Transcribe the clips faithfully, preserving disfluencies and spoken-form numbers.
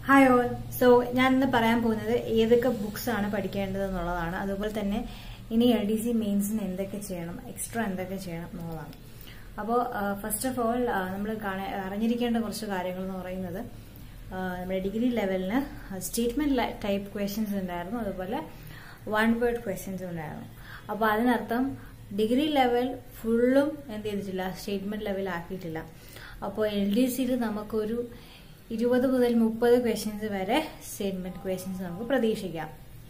Hi all. So ഞാൻ ഇന്ന് പറയാൻ പോകുന്നത് ഏതൊക്കെ ബുക്സ് ആണ് പഠിക്കേണ്ടത് എന്നുള്ളതാണ്. അതുപോലെ തന്നെ ഇനി എൽ ഡി സി മെയിൻസിന് എന്തൊക്കെ ചെയ്യണം, എക്സ്ട്രാ എന്തൊക്കെ ചെയ്യണം എന്നുള്ളതാണ്. അപ്പോൾ ഫസ്റ്റ് ഓഫ് ഓൾ നമ്മൾ അറിഞ്ഞിരിക്കേണ്ട കുറച്ച് കാര്യങ്ങൾ എന്ന് പറയുന്നത്, നമ്മുടെ ഡിഗ്രി ലെവലിന് സ്റ്റേറ്റ്മെന്റ് ടൈപ്പ് ക്വസ്റ്റ്യൻസ് ഉണ്ടായിരുന്നു, അതുപോലെ വൺ വേർഡ് ക്വസ്റ്റ്യൻസ് ഉണ്ടായിരുന്നു. അപ്പോൾ അതിനർത്ഥം ഡിഗ്രി ലെവൽ ഫുള്ളും എന്ത് ചെയ്തിട്ടില്ല, സ്റ്റേറ്റ്മെന്റ് ലെവൽ ആക്കിയിട്ടില്ല. അപ്പോൾ എൽ ഡി സിയിൽ നമുക്കൊരു ഇരുപത് മുതൽ മുപ്പത് ക്വസ്റ്റ്യൻസ് വരെ സ്റ്റേറ്റ്മെന്റ് ക്വസ്റ്റ്യൻസ് നമുക്ക് പ്രതീക്ഷിക്കാം.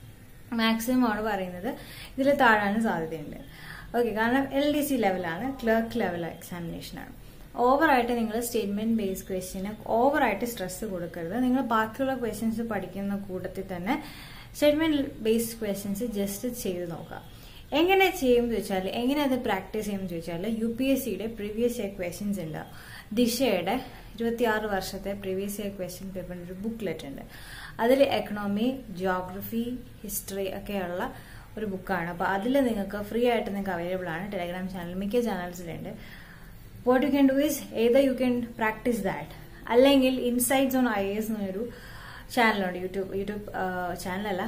മാക്സിമം ആണ് പറയുന്നത്, ഇതിൽ താഴാനും സാധ്യതയുണ്ട്. ഓക്കെ, കാരണം എൽ ഡി സി ലെവലാണ്, ക്ലർക്ക് ലെവൽ എക്സാമിനേഷനാണ്. ഓവറായിട്ട് നിങ്ങൾ സ്റ്റേറ്റ്മെന്റ് ബേസ്ഡ് ക്വസ്റ്റ്യന് ഓവറായിട്ട് സ്ട്രെസ് കൊടുക്കരുത്. നിങ്ങൾ ബാക്കിയുള്ള ക്വസ്റ്റ്യൻസ് പഠിക്കുന്ന കൂട്ടത്തിൽ തന്നെ സ്റ്റേറ്റ്മെന്റ് ബേസ്ഡ് ക്വസ്റ്റ്യൻസ് ജസ്റ്റ് ചെയ്ത് നോക്കുക. എങ്ങനെ ചെയ്യും ചോദിച്ചാൽ, എങ്ങനെ അത് പ്രാക്ടീസ് ചെയ്യുമെന്ന് ചോദിച്ചാൽ, യു പി എസ് സിയുടെ പ്രീവിയസ് ഇയർ ക്വസ്റ്റ്യൻസ് ഉണ്ട്. ദിശയുടെ ഇരുപത്തിയാറ് വർഷത്തെ പ്രീവിയസ് ഇയർ ക്വസ്റ്റ്യൻ പേപ്പറിന്റെ ഒരു ബുക്ക്ലെറ്റ് ഉണ്ട്. അതിൽ എക്കണോമി, ജിയോഗ്രഫി, ഹിസ്റ്ററി ഒക്കെയുള്ള ഒരു ബുക്കാണ്. അപ്പോൾ അതിൽ നിങ്ങൾക്ക് ഫ്രീ ആയിട്ട് നിങ്ങൾക്ക് അവൈലബിൾ ആണ് ടെലഗ്രാം ചാനൽ, മിക്ക ചാനൽസിലുണ്ട്. What you can do is either you can practice that, അല്ലെങ്കിൽ insights on I A S എന്നൊരു ചാനലുണ്ട്, യൂട്യൂബ് യൂട്യൂബ് ചാനലല്ല,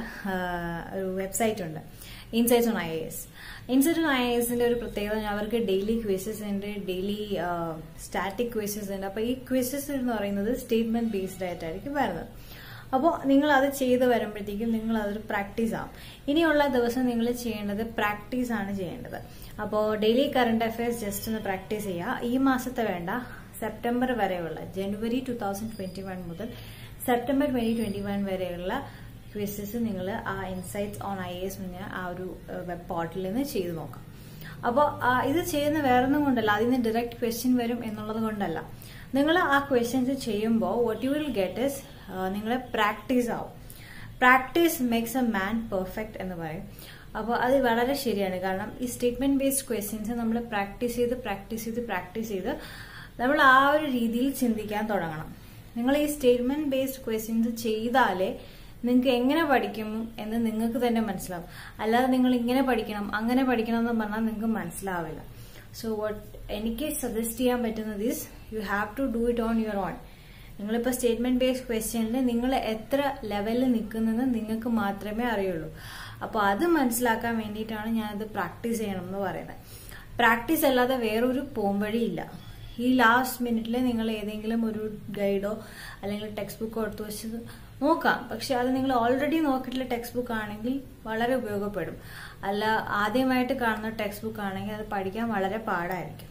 ഒരു വെബ്സൈറ്റ് ഉണ്ട്, insights on I A S. Insight on I A എസിന്റെ ഒരു പ്രത്യേകത, അവർക്ക് ഡെയിലി ക്വിസസ് ഉണ്ട്, ഡെയിലി സ്റ്റാറ്റിക് ക്വിസസ് ഉണ്ട്. അപ്പോൾ ഈ ക്വിസസ് എന്ന് പറയുന്നത് സ്റ്റേറ്റ്മെന്റ് ബേസ്ഡ് ആയിട്ടായിരിക്കും വരുന്നത്. അപ്പോൾ നിങ്ങൾ അത് ചെയ്ത് വരുമ്പോഴത്തേക്കും നിങ്ങൾ അതൊരു പ്രാക്ടീസ് ആവും. ഇനിയുള്ള ദിവസം നിങ്ങൾ ചെയ്യേണ്ടത് പ്രാക്ടീസ് ആണ് ചെയ്യേണ്ടത്. അപ്പോൾ ഡെയിലി കറണ്ട് അഫയേഴ്സ് ജസ്റ്റ് ഒന്ന് പ്രാക്ടീസ് ചെയ്യുക. ഈ മാസത്തെ വേണ്ട, സെപ്റ്റംബർ വരെയുള്ള, ജനുവരി ടു തൗസൻഡ് ട്വന്റി വൺ മുതൽ സെപ്റ്റംബർ ട്വന്റി ട്വന്റി വൺ വരെയുള്ള ക്വിസസ് നിങ്ങൾ ആ ഇൻസൈറ്റ്സ് ഓൺ ഐ എസ് എന്ന ആ ഒരു വെബ് പോർട്ടലിൽ നിന്ന് ചെയ്തു നോക്കാം. അപ്പോൾ ഇത് ചെയ്യുന്ന വേറൊന്നും കൊണ്ടല്ല, അതിൽ നിന്ന് ഡയറക്റ്റ് ക്വസ്റ്റ്യൻ വരും എന്നുള്ളത് കൊണ്ടല്ല. നിങ്ങൾ ആ ക്വസ്റ്റ്യൻസ് ചെയ്യുമ്പോൾ what you will get is, നിങ്ങളെ പ്രാക്ടീസ് ആവും. Practice makes a man perfect എന്ന് പറയും. അപ്പോൾ അത് വളരെ ശരിയാണ്. കാരണം ഈ സ്റ്റേറ്റ്മെന്റ് ബേസ്ഡ് ക്വസ്റ്റ്യൻസ് നമ്മൾ പ്രാക്ടീസ് ചെയ്ത് പ്രാക്ടീസ് ചെയ്ത് പ്രാക്ടീസ് ചെയ്ത് നമ്മൾ ആ ഒരു രീതിയിൽ ചിന്തിക്കാൻ തുടങ്ങണം. നിങ്ങൾ ഈ സ്റ്റേറ്റ്മെന്റ് ബേസ്ഡ് ക്വസ്റ്റ്യൻസ് ചെയ്താലേ നിങ്ങൾക്ക് എങ്ങനെ പഠിക്കും എന്ന് നിങ്ങൾക്ക് തന്നെ മനസ്സിലാവും. അല്ലാതെ നിങ്ങൾ ഇങ്ങനെ പഠിക്കണം അങ്ങനെ പഠിക്കണം എന്ന് പറഞ്ഞാൽ നിങ്ങൾക്ക് മനസ്സിലാവില്ല. സോ വാട്ട് എനിക്ക് സജസ്റ്റ് ചെയ്യാൻ പറ്റുന്നത് is, you have to do it on your own. നിങ്ങളിപ്പോൾ സ്റ്റേറ്റ്മെന്റ് ബേസ്ഡ് ക്വസ്റ്റ്യനിൽ നിങ്ങൾ എത്ര ലെവലിൽ നിൽക്കുന്നതെന്ന് നിങ്ങൾക്ക് മാത്രമേ അറിയുള്ളൂ. അപ്പോൾ അത് മനസ്സിലാക്കാൻ വേണ്ടിയിട്ടാണ് ഞാനത് പ്രാക്ടീസ് ചെയ്യണം എന്ന് പറയുന്നത്. പ്രാക്ടീസ് അല്ലാതെ വേറൊരു പോംവഴിയില്ല. ഈ ലാസ്റ്റ് മിനിറ്റിൽ നിങ്ങൾ ഏതെങ്കിലും ഒരു ഗൈഡോ അല്ലെങ്കിൽ ടെക്സ്റ്റ് ബുക്കോ എടുത്തു വെച്ച് നോക്കാം. പക്ഷെ അത് നിങ്ങൾ ഓൾറെഡി നോക്കിയിട്ടുള്ള ടെക്സ്റ്റ് ബുക്ക് ആണെങ്കിൽ വളരെ ഉപയോഗപ്പെടും. അല്ല, ആദ്യമായിട്ട് കാണുന്ന ടെക്സ്റ്റ് ബുക്ക് ആണെങ്കിൽ അത് പഠിക്കാൻ വളരെ പാടായിരിക്കും.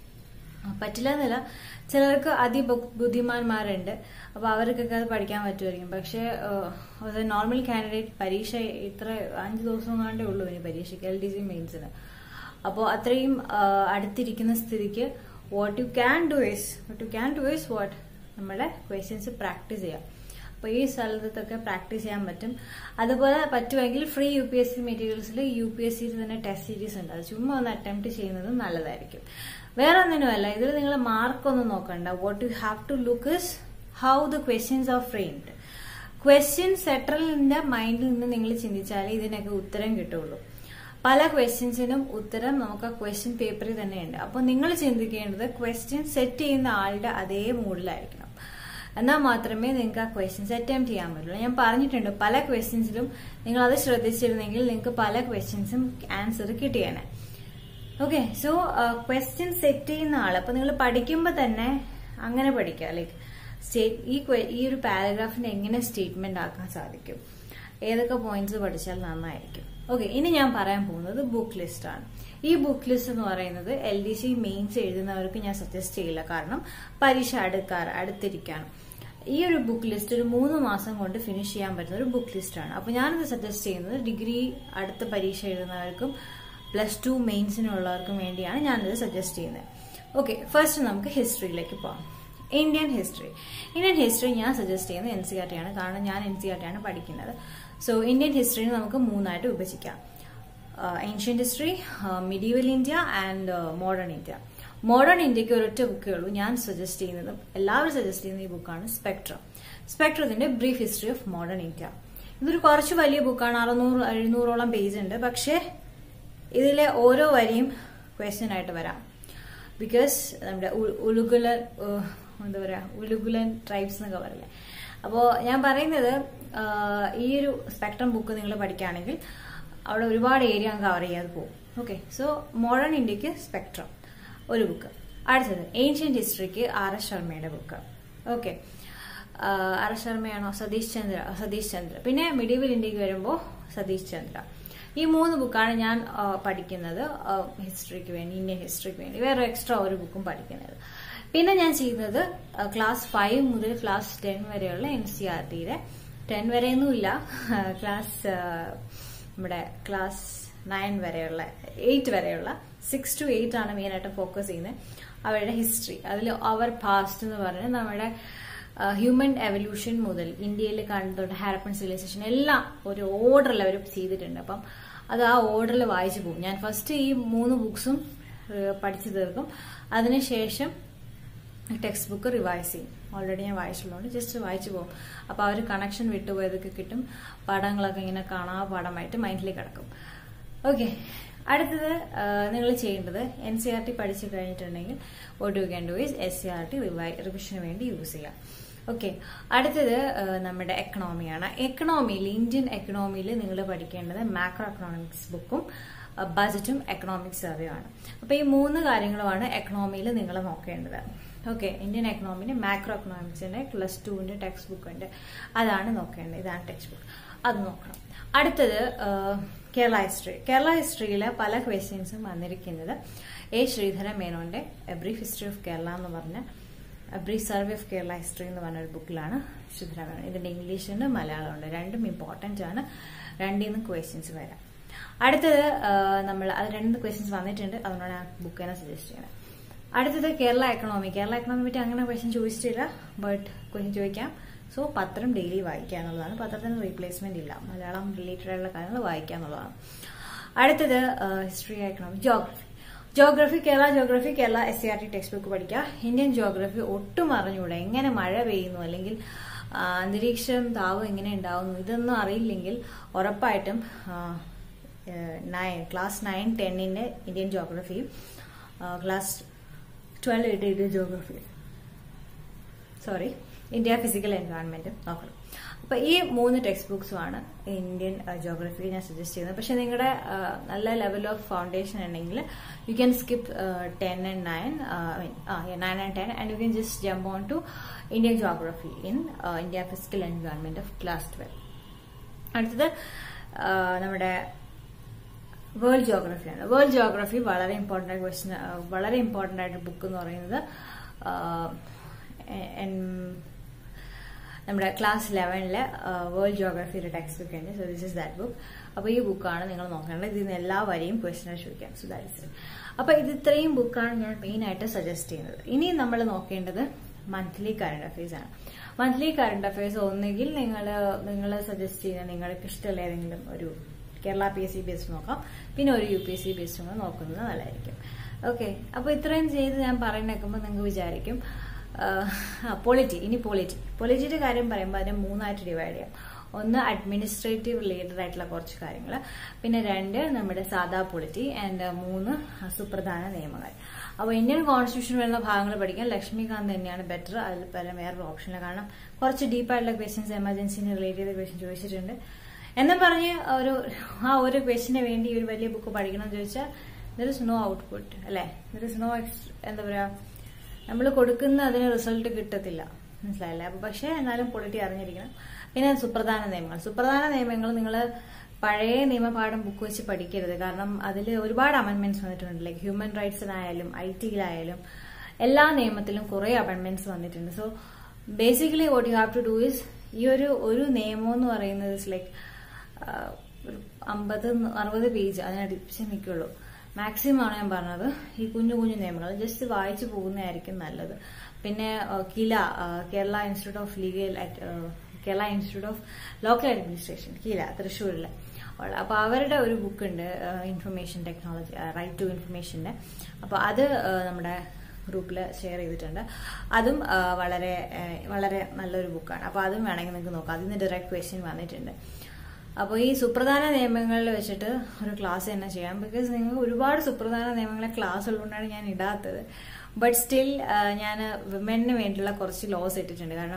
പറ്റില്ല എന്നല്ല, ചിലർക്ക് അതിബുദ്ധിമാന്മാരുണ്ട്, അപ്പോൾ അവർക്കൊക്കെ അത് പഠിക്കാൻ പറ്റുമായിരിക്കും. പക്ഷേ നോർമൽ കാൻഡിഡേറ്റ് പരീക്ഷ ഇത്ര അഞ്ച് ദിവസം കൊണ്ടേ ഉള്ളൂ ഇനി പരീക്ഷയ്ക്ക്, എൽ ഡി സി മെയിൻസിന്. അപ്പോൾ അത്രയും അടുത്തിരിക്കുന്ന സ്ഥിതിക്ക് what you can do is what you can do is what നമ്മുടെ ക്വസ്റ്റ്യൻസ് പ്രാക്ടീസ് ചെയ്യാം. അപ്പോൾ ഈ സ്ഥലത്തൊക്കെ പ്രാക്ടീസ് ചെയ്യാൻ പറ്റും. അതുപോലെ പറ്റുമെങ്കിൽ free U P S C മെറ്റീരിയൽസിൽ യു പി എസ് സിയിൽ തന്നെ ടെസ്റ്റ് സീരീസ് ഉണ്ട്, അത് ചുമ്മാ ഒന്ന് അറ്റംപ്റ്റ് ചെയ്യുന്നത് നല്ലതായിരിക്കും. വേറെ ഒന്നിനുമല്ല, ഇതിൽ നിങ്ങൾ മാർക്കൊന്നും നോക്കണ്ട. What you have to look is how the questions are framed. Question സെറ്ററിന്റെ മൈൻഡിൽ നിന്ന് നിങ്ങൾ ചിന്തിച്ചാലേ ഇതിനൊക്കെ ഉത്തരം കിട്ടുള്ളൂ. പല ക്വസ്റ്റ്യൻസിനും ഉത്തരം നമുക്ക് ആ ക്വസ്റ്റ്യൻ പേപ്പറിൽ തന്നെയുണ്ട്. അപ്പോൾ നിങ്ങൾ ചിന്തിക്കേണ്ടത് ക്വസ്റ്റ്യൻ സെറ്റ് ചെയ്യുന്ന ആളുടെ അതേ മൂഡിലായിരിക്കണം. എന്നാൽ മാത്രമേ നിങ്ങൾക്ക് ആ ക്വസ്റ്റ്യൻസ് അറ്റംപ്റ്റ് ചെയ്യാൻ പറ്റുള്ളൂ. ഞാൻ പറഞ്ഞിട്ടുണ്ട്, പല ക്വസ്റ്റ്യൻസിലും നിങ്ങൾ അത് ശ്രദ്ധിച്ചിരുന്നെങ്കിൽ നിങ്ങൾക്ക് പല ക്വസ്റ്റ്യൻസും ആൻസർ കിട്ടിയേനെ. ഓക്കെ, സോ ക്വസ്റ്റ്യൻ സെറ്റ് ചെയ്യുന്ന ആൾ, അപ്പൊ നിങ്ങൾ പഠിക്കുമ്പോൾ തന്നെ അങ്ങനെ പഠിക്കുക. ലൈക്ക് സ്റ്റേറ്റ് ഈ ഈ ഒരു പാരഗ്രാഫിനെ എങ്ങനെ സ്റ്റേറ്റ്മെന്റ് ആക്കാൻ സാധിക്കും, ഏതൊക്കെ പോയിന്റ്സ് പഠിച്ചാൽ നന്നായിരിക്കും. ഓക്കെ, ഇനി ഞാൻ പറയാൻ പോകുന്നത് ബുക്ക് ലിസ്റ്റ് ആണ്. ഈ ബുക്ക് ലിസ്റ്റ് എന്ന് പറയുന്നത് എൽ ഡി സി മെയിൻസ് എഴുതുന്നവർക്ക് ഞാൻ സജസ്റ്റ് ചെയ്യില്ല, കാരണം പരീക്ഷ അടുക്കാറ് അടുത്തിരിക്കുകയാണ്. ഈ ഒരു ബുക്ക് ലിസ്റ്റ് ഒരു മൂന്ന് മാസം കൊണ്ട് ഫിനിഷ് ചെയ്യാൻ പറ്റുന്ന ഒരു ബുക്ക് ലിസ്റ്റ് ആണ്. അപ്പൊ ഞാനിത് സജസ്റ്റ് ചെയ്യുന്നത് ഡിഗ്രി അടുത്ത പരീക്ഷ എഴുതുന്നവർക്കും പ്ലസ് ടു മെയിൻസിനുള്ളവർക്കും വേണ്ടിയാണ് ഞാനിത് സജസ്റ്റ് ചെയ്യുന്നത്. ഓക്കെ, ഫസ്റ്റ് നമുക്ക് ഹിസ്റ്ററിയിലേക്ക് പോകാം. ഇന്ത്യൻ ഹിസ്റ്ററി ഇന്ത്യൻ ഹിസ്റ്ററി ഞാൻ സജസ്റ്റ് ചെയ്യുന്നത് എൻ സി ആർ ടി ആണ്, കാരണം ഞാൻ എൻ സി ആർ ടി ആണ് പഠിക്കുന്നത്. സോ ഇന്ത്യൻ ഹിസ്റ്ററിനെ നമുക്ക് മൂന്നായിട്ട് വിഭജിക്കാം: ancient history, medieval India and modern India. Modern ഇന്ത്യക്ക് ഒരൊറ്റ ബുക്കേ ഉള്ളൂ ഞാൻ സജസ്റ്റ് ചെയ്യുന്നത്, എല്ലാവരും സജസ്റ്റ് ചെയ്യുന്ന ഈ ബുക്കാണ് സ്പെക്ട്രം. സ്പെക്ട്രത്തിന്റെ brief history of modern India. ഇതൊരു കുറച്ച് വലിയ ബുക്കാണ്, അറുന്നൂറ് എഴുന്നൂറോളം പേജ് ഉണ്ട്. പക്ഷേ ഇതിലെ ഓരോ വരിയും ക്വസ്റ്റ്യൻ ആയിട്ട് വരാം. ബിക്കോസ് നമ്മുടെ ഉലുഗുലൻ എന്താ പറയാ ഉലുഗുലൻ ട്രൈബ്സ് എന്നൊക്കെ പറയില്ലേ, അപ്പോൾ ഞാൻ പറയുന്നത് ഈ ഒരു സ്പെക്ട്രം ബുക്ക് നിങ്ങൾ പഠിക്കുകയാണെങ്കിൽ അവിടെ ഒരുപാട് ഏരിയ കവർ ചെയ്യാതെ പോകും. ഓക്കെ, സോ മോഡേൺ ഇന്ത്യക്ക് സ്പെക്ട്രം ഒരു ബുക്ക്. അടുത്തത് ഏൻഷ്യന്റ് ഹിസ്റ്ററിക്ക് ആർ എസ് ശർമ്മയുടെ ബുക്ക്. ഓക്കെ, ആർ എസ് ശർമ്മയാണോ? സതീഷ് ചന്ദ്ര സതീഷ് ചന്ദ്ര പിന്നെ മിഡീവൽ ഇന്ത്യക്ക് വരുമ്പോൾ സതീഷ് ചന്ദ്ര. ഈ മൂന്ന് ബുക്കാണ് ഞാൻ പഠിക്കുന്നത് ഹിസ്റ്ററിക്ക് വേണ്ടി, ഇന്ത്യൻ ഹിസ്റ്ററിക്ക് വേണ്ടി. വേറെ എക്സ്ട്രാ ഒരു ബുക്കും പഠിക്കുന്നത്. പിന്നെ ഞാൻ ചെയ്യുന്നത് ക്ലാസ് ഫൈവ് മുതൽ ക്ലാസ് ടെൻ വരെയുള്ള എൻ സി ആർ ടിയുടെ, ടെൻ വരെയൊന്നുമില്ല, ക്ലാസ് നമ്മുടെ ക്ലാസ് നയൻ വരെയുള്ള, എയ്റ്റ് വരെയുള്ള, സിക്സ് ടു എയ്റ്റ് ആണ് മെയിനായിട്ട് ഫോക്കസ് ചെയ്യുന്നത്. അവരുടെ ഹിസ്റ്ററി, അതിൽ അവർ പാസ്റ്റ് എന്ന് പറഞ്ഞാൽ നമ്മുടെ ഹ്യൂമൻ എവല്യൂഷൻ മുതൽ ഇന്ത്യയിൽ കണ്ടുകൊണ്ട് ഹാരപ്പൻ സിവിലൈസേഷൻ എല്ലാം ഒരു ഓർഡറിൽ അവർ ചെയ്തിട്ടുണ്ട്. അപ്പം അത് ആ ഓർഡറിൽ വായിച്ചു പോകും. ഞാൻ ഫസ്റ്റ് ഈ മൂന്ന് ബുക്സും പഠിച്ചു തീർക്കും. അതിനുശേഷം ടെക്സ്റ്റ് ബുക്ക് റിവൈസ് ചെയ്യും. ഓൾറെഡി ഞാൻ വായിച്ചിട്ടുള്ളതുകൊണ്ട് ജസ്റ്റ് വായിച്ചു പോകും. അപ്പോൾ ആ ഒരു കണക്ഷൻ വിട്ടുപോയതൊക്കെ കിട്ടും. പാഠങ്ങളൊക്കെ ഇങ്ങനെ കാണാ പാഠമായിട്ട് മൈൻഡിലേക്ക് കിടക്കും. ഓക്കെ, അടുത്തത് നിങ്ങൾ ചെയ്യേണ്ടത് എൻ സി ആർ ടി പഠിച്ചു കഴിഞ്ഞിട്ടുണ്ടെങ്കിൽ what you can do is S C R T റിവിഷന് വേണ്ടി യൂസ് ചെയ്യാം. ഓക്കെ, അടുത്തത് നമ്മുടെ എക്കണോമിയാണ്. എക്കണോമിയിൽ, ഇന്ത്യൻ എക്കണോമിയിൽ നിങ്ങൾ പഠിക്കേണ്ടത് മാക്രോ എക്കണോമിക്സ് ബുക്കും ബജറ്റും എക്കണോമിക് സർവേ ആണ്. അപ്പൊ ഈ മൂന്ന് കാര്യങ്ങളുമാണ് എക്കണോമിയിൽ നിങ്ങൾ നോക്കേണ്ടത്. ഓക്കെ, ഇന്ത്യൻ എക്കണോമിന്റെ മാക്രോ എക്കണോമിക്സിന്റെ പ്ലസ് ടുവിന്റെ ടെക്സ്റ്റ് ബുക്ക് ഉണ്ട്, അതാണ് നോക്കേണ്ടത്. ഇതാണ് ടെക്സ്റ്റ് ബുക്ക്, അത് നോക്കണം. അടുത്തത് കേരള ഹിസ്റ്ററി. കേരള ഹിസ്റ്ററിയിലെ പല ക്വസ്റ്റ്യൻസും വന്നിരിക്കുന്നത് എ ശ്രീധര മേനോന്റെ a brief history of Kerala എന്ന് പറഞ്ഞ brief survey of Kerala history എന്ന് പറഞ്ഞ ഒരു ബുക്കിലാണ് ശ്രീധര മേനോൻ. ഇതിന്റെ ഇംഗ്ലീഷുണ്ട്, മലയാളമുണ്ട്, രണ്ടും ഇമ്പോർട്ടന്റ് ആണ്. രണ്ടിൽ നിന്ന് ക്വസ്റ്റ്യൻസ് വരാം. അടുത്തത് നമ്മൾ അത് രണ്ട് ക്വസ്റ്റ്യൻസ് വന്നിട്ടുണ്ട്, അതുകൊണ്ടാണ് ആ ബുക്ക് തന്നെ സജസ്റ്റ് ചെയ്യുന്നത്. അടുത്തത് കേരള എക്കണോമി. കേരള എക്കണോമി പറ്റി അങ്ങനെ ക്വസ്റ്റ്യൻ ചോദിച്ചിട്ടില്ല, ബട്ട് ക്വസ്റ്റ്യൻ ചോദിക്കാം. സോ പത്രം ഡെയിലി വായിക്കുക എന്നുള്ളതാണ്. പത്രത്തിന് റീപ്ലേസ്മെന്റ് ഇല്ല, മലയാളം റിലേറ്റഡ് ആയിട്ടുള്ള കാര്യങ്ങൾ വായിക്കുക എന്നുള്ളതാണ്. അടുത്തത് history, economy, geography. Geography, Kerala geography, Kerala S C R T text book പഠിക്കുക. ഇന്ത്യൻ ജോഗ്രഫി ഒട്ടും അറിഞ്ഞുകൂടെ, എങ്ങനെ മഴ പെയ്യുന്നു അല്ലെങ്കിൽ അന്തരീക്ഷം താപം എങ്ങനെ ഉണ്ടാവുന്നു, ഇതൊന്നും അറിയില്ലെങ്കിൽ ഉറപ്പായിട്ടും നയൻ ക്ലാസ് നയൻ ടെന്നിന്റെ ഇന്ത്യൻ ജോഗ്രഫിയും class twelve eight Indian geography sorry India physical environment നോക്കണം. അപ്പൊ ഈ മൂന്ന് ടെക്സ്റ്റ് ബുക്സുമാണ് ഇന്ത്യൻ ജോഗ്രഫിക്ക് ഞാൻ സജസ്റ്റ് ചെയ്യുന്നത്. പക്ഷെ നിങ്ങളുടെ നല്ല ലെവൽ ഓഫ് ഫൗണ്ടേഷൻ ഉണ്ടെങ്കിൽ you can skip ten and nine nine and ten and you can just jump on to Indian geography in India physical environment of class twelve. അടുത്തത് നമ്മുടെ world ജോഗ്രഫിയാണ്. World geography വളരെ important ആയ question, വളരെ important ആയിട്ട് book എന്ന് പറയുന്നത് നമ്മുടെ ക്ലാസ് ലെവനിലെ വേൾഡ് ജോഗ്രഫിയുടെ ടെക്സ്റ്റ് ബുക്ക് ഉണ്ട്. So this is that book. അപ്പൊ ഈ ബുക്കാണ് നിങ്ങൾ നോക്കേണ്ടത്. ഇതിൽ നിന്ന് എല്ലാ വരെയും ക്വസ്റ്റ്യൻ ചോദിക്കാം. So that is. അപ്പൊ ഇത് ഇത്രയും ബുക്കാണ് ഞാൻ മെയിൻ ആയിട്ട് സജസ്റ്റ് ചെയ്യുന്നത്. ഇനി നമ്മൾ നോക്കേണ്ടത് മന്ത്ലി കറണ്ട് അഫയേഴ്സ് ആണ്. മന്ത്ലി കറണ്ട് അഫയേഴ്സ് ഒന്നുകിൽ നിങ്ങൾ നിങ്ങൾ സജസ്റ്റ് ചെയ്യുന്ന നിങ്ങൾക്ക് ഇഷ്ടമുള്ള ഏതെങ്കിലും ഒരു Kerala P S C based നോക്കാം, പിന്നെ ഒരു U P S C based കൂടെ നോക്കുന്നത് നല്ലതായിരിക്കും. ഓക്കെ, അപ്പൊ ഇത്രയും ചെയ്ത് ഞാൻ പറയുന്നേക്കുമ്പോൾ നിങ്ങൾക്ക് വിചാരിക്കും പൊളിറ്റി. ഇനി പൊളിറ്റി പൊളിറ്റിയുടെ കാര്യം പറയുമ്പോൾ അതിനെ മൂന്നായിട്ട് ഡിവൈഡ് ചെയ്യാം. ഒന്ന് അഡ്മിനിസ്ട്രേറ്റീവ് റിലേറ്റഡ് ആയിട്ടുള്ള കുറച്ച് കാര്യങ്ങൾ, പിന്നെ രണ്ട് നമ്മുടെ സാധാ പൊളിറ്റി, ആൻഡ് മൂന്ന് സുപ്രധാന നിയമങ്ങൾ. അപ്പോൾ ഇന്ത്യൻ കോൺസ്റ്റിറ്റ്യൂഷൻ വരുന്ന ഭാഗങ്ങൾ പഠിക്കാൻ ലക്ഷ്മികാന്ത് തന്നെയാണ് ബെറ്റർ. അതിൽ പല വേറൊരു ഓപ്ഷനില്ല. കാരണം കുറച്ച് ഡീപ്പായിട്ടുള്ള ക്വസ്റ്റ്യൻസ് എമർജൻസിനെ റിലേറ്റ് ചെയ്ത ക്വസ്റ്റ്യൻ ചോദിച്ചിട്ടുണ്ട്. എന്നും പറഞ്ഞ് ഒരു ആ ഒരു ക്വസ്റ്റിന് വേണ്ടി ഒരു വലിയ ബുക്ക് പഠിക്കണം എന്ന് ചോദിച്ചാൽ ദർ ഇസ് നോ ഔട്ട്പുട്ട് അല്ലെ, ദർ ഇസ് നോ എന്താ പറയാ, നമ്മൾ കൊടുക്കുന്ന അതിന് റിസൾട്ട് കിട്ടത്തില്ല, മനസ്സിലായില്ലേ? അപ്പൊ പക്ഷെ എന്നാലും പൊളിറ്റി അറിഞ്ഞിരിക്കണം. പിന്നെ സുപ്രധാന നിയമങ്ങൾ. സുപ്രധാന നിയമങ്ങൾ നിങ്ങൾ പഴയ നിയമപാഠം ബുക്ക് വെച്ച് പഠിക്കരുത്. കാരണം അതിൽ ഒരുപാട് അമെന്റ്മെന്റ്സ് വന്നിട്ടുണ്ട്. ലൈക്ക് ഹ്യൂമൻ റൈറ്റ്സിനായാലും ഐ ടിയിലായാലും എല്ലാ നിയമത്തിലും കുറെ അമെന്റ്മെന്റ്സ് വന്നിട്ടുണ്ട്. So basically what you have to do is, ഈ ഒരു ഒരു നിയമം എന്ന് പറയുന്നത് ലൈക്ക് ഒരു അമ്പത് അറുപത് പേജ് അതിനടുപ്പിച്ച് നിൽക്കുള്ളൂ. മാക്സിമം ആണ് ഞാൻ പറഞ്ഞത്. ഈ കുഞ്ഞു കുഞ്ഞു നിയമങ്ങൾ ജസ്റ്റ് വായിച്ചു പോകുന്നതായിരിക്കും നല്ലത്. പിന്നെ KILA, Kerala institute of legal Kerala institute of local administration, KILA, തൃശ്ശൂരിൽ. അപ്പൊ അവരുടെ ഒരു ബുക്ക് ഉണ്ട്, ഇൻഫർമേഷൻ ടെക്നോളജി, റൈറ്റ് ടു ഇൻഫർമേഷന്റെ. അപ്പൊ അത് നമ്മുടെ ഗ്രൂപ്പിൽ ഷെയർ ചെയ്തിട്ടുണ്ട്. അതും വളരെ വളരെ നല്ലൊരു ബുക്കാണ്. അപ്പൊ അതും വേണമെങ്കിൽ നിങ്ങൾക്ക് നോക്കാം. അതിൽ നിന്ന് ഡയറക്റ്റ് ക്വസ്റ്റ്യൻ വന്നിട്ടുണ്ട്. അപ്പോൾ ഈ സുപ്രധാന നിയമങ്ങളിൽ വെച്ചിട്ട് ഒരു ക്ലാസ് തന്നെ ചെയ്യാം. ബിക്കോസ് നിങ്ങൾക്ക് ഒരുപാട് സുപ്രധാന നിയമങ്ങളെ ക്ലാസ് ഉള്ളതുകൊണ്ടാണ് ഞാൻ ഇടാത്തത്. ബട്ട് സ്റ്റിൽ ഞാൻ വിമന് വേണ്ടിയുള്ള കുറച്ച് ലോസ് ഇട്ടിട്ടുണ്ട്. കാരണം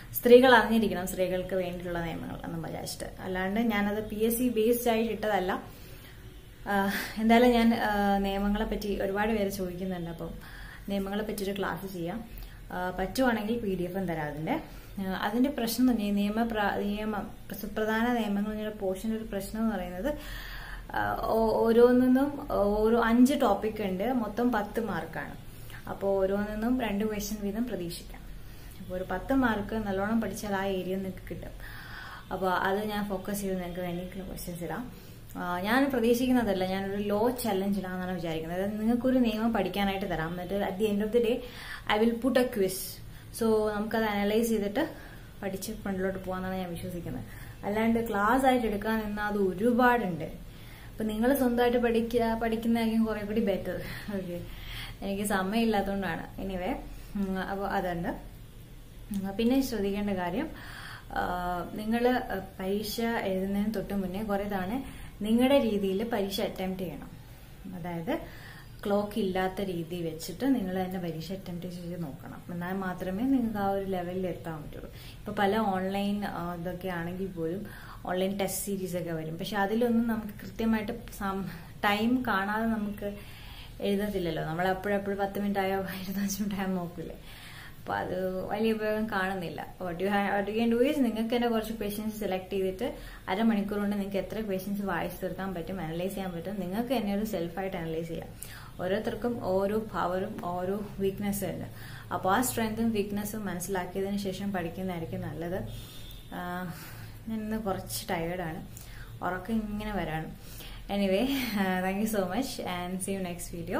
സ്ത്രീകൾ അറിഞ്ഞിരിക്കണം സ്ത്രീകൾക്ക് വേണ്ടിയിട്ടുള്ള നിയമങ്ങൾ എന്ന് വിചാരിച്ചിട്ട്. അല്ലാണ്ട് ഞാനത് പി എസ് സി ബേസ്ഡ് ആയിട്ട് ഇട്ടതല്ല. എന്തായാലും ഞാൻ നിയമങ്ങളെ പറ്റി ഒരുപാട് പേര് ചോദിക്കുന്നുണ്ട്. അപ്പം നിയമങ്ങളെ പറ്റിയൊരു ക്ലാസ് ചെയ്യാം. പറ്റുവാണെങ്കിൽ പി ഡി എഫും തരാം അതിന്റെ. അതിന്റെ പ്രശ്നം തന്നെ നിയമ നിയമം സുപ്രധാന നിയമങ്ങളുടെ പോർഷൻ്റെ ഒരു പ്രശ്നം എന്ന് പറയുന്നത് ഓരോന്നിനും ഓരോ അഞ്ച് ടോപ്പിക് ഉണ്ട്, മൊത്തം പത്ത് മാർക്കാണ്. അപ്പോൾ ഓരോന്നിനും രണ്ട് ക്വസ്റ്റ്യൻ വീതം പ്രതീക്ഷിക്കാം. അപ്പോൾ ഒരു പത്ത് മാർക്ക് നല്ലോണം പഠിച്ചാൽ ആ ഏരിയ നിങ്ങൾക്ക് കിട്ടും. അപ്പോൾ അത് ഞാൻ ഫോക്കസ് ചെയ്ത് നിങ്ങൾക്ക് വേണ്ടിയിട്ടുള്ള ക്വസ്റ്റ്യൻസ് ഇടാം. ഞാൻ പ്രതീക്ഷിക്കുന്നതല്ല, ഞാനൊരു ലോ ചലഞ്ച് ഇടാന്നാണ് വിചാരിക്കുന്നത്. അതായത് നിങ്ങൾക്കൊരു നിയമം പഠിക്കാനായിട്ട് തരാം, എന്നിട്ട് at the end of the day I will put a quiz. So നമുക്കത് അനലൈസ് ചെയ്തിട്ട് പഠിച്ച് ഫ്രണ്ടിലോട്ട് പോകാമെന്നാണ് ഞാൻ വിശ്വസിക്കുന്നത്. അല്ലാണ്ട് ക്ലാസ് ആയിട്ട് എടുക്കാൻ നിന്നാൽ അത് ഒരുപാടുണ്ട്. അപ്പൊ നിങ്ങൾ സ്വന്തമായിട്ട് പഠിക്കുക പഠിക്കുന്നതായിരിക്കും കുറെ കൂടി ബെറ്റർ. ഓക്കെ, എനിക്ക് സമയമില്ലാത്തതുകൊണ്ടാണ്. എനിവേ, അപ്പോൾ അതുണ്ട്. പിന്നെ ശ്രദ്ധിക്കേണ്ട കാര്യം, നിങ്ങൾ പരീക്ഷ എഴുതുന്നതിന് തൊട്ട് മുന്നേ കുറെ തവണ നിങ്ങളുടെ രീതിയിൽ പരീക്ഷ അറ്റംപ്റ്റ് ചെയ്യണം. അതായത് ക്ലോക്ക് ഇല്ലാത്ത രീതി വെച്ചിട്ട് നിങ്ങൾ തന്നെ പരീക്ഷ അറ്റംപ്റ്റ് ചെയ്ത് നോക്കണം. എന്നാൽ മാത്രമേ നിങ്ങൾക്ക് ആ ഒരു ലെവലിൽ എത്താൻ പറ്റുള്ളൂ. ഇപ്പൊ പല ഓൺലൈൻ ഇതൊക്കെ ആണെങ്കിൽ പോലും ഓൺലൈൻ ടെസ്റ്റ് സീരീസ് ഒക്കെ വരും. പക്ഷെ അതിലൊന്നും നമുക്ക് കൃത്യമായിട്ട് ടൈം കാണാതെ നമുക്ക് എഴുതത്തില്ലല്ലോ. നമ്മൾ എപ്പോഴെപ്പോഴും പത്ത് മിനിറ്റ് ആയോ ഇരുപത്തഞ്ച് മിനിറ്റ് ആയോ നോക്കില്ലേ. അപ്പൊ അത് വലിയ ഉപയോഗം കാണുന്നില്ല. What you what you can do is നിങ്ങൾക്ക് തന്നെ കുറച്ച് ക്വസ്റ്റ്യൻസ് സെലക്ട് ചെയ്തിട്ട് അരമണിക്കൂർ കൊണ്ട് നിങ്ങൾക്ക് എത്ര ക്വസ്റ്റ്യൻസ് വായിച്ചു തീർക്കാൻ പറ്റും, അനലൈസ് ചെയ്യാൻ പറ്റും, നിങ്ങൾക്ക് തന്നെ ഒരു സെൽഫായിട്ട് അനലൈസ് ചെയ്യാം. ഓരോരുത്തർക്കും ഓരോ പവറും ഓരോ വീക്ക്നെസ്സും ഉണ്ട്. അപ്പോൾ ആ സ്ട്രെങ്തും വീക്ക്നെസ്സും മനസ്സിലാക്കിയതിന് ശേഷം പഠിക്കുന്നതായിരിക്കും നല്ലത്. ഞാൻ ഇന്ന് കുറച്ച് ടയേർഡാണ്, ഉറക്കം ഇങ്ങനെ വരാണ്. Anyway, thank you so much and see you next video.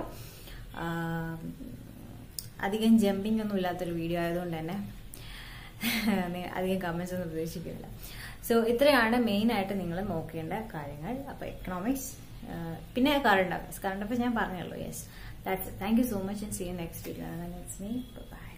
അധികം ജമ്പിങ് ഒന്നും ഇല്ലാത്തൊരു വീഡിയോ ആയതുകൊണ്ട് തന്നെ അധികം കമന്റ്സ് ഒന്നും പ്രതീക്ഷിക്കുന്നില്ല. സോ ഇത്രയാണ് മെയിൻ ആയിട്ട് നിങ്ങൾ നോക്കേണ്ട കാര്യങ്ങൾ. അപ്പൊ എക്കണോമിക്സ്, പിന്നെ കറണ്ട് അഫയേഴ്സ് കറണ്ട് അഫയേഴ്സ് ഞാൻ പറഞ്ഞല്ലോ. Yes, that's it. Thank you so much and see you next video. By.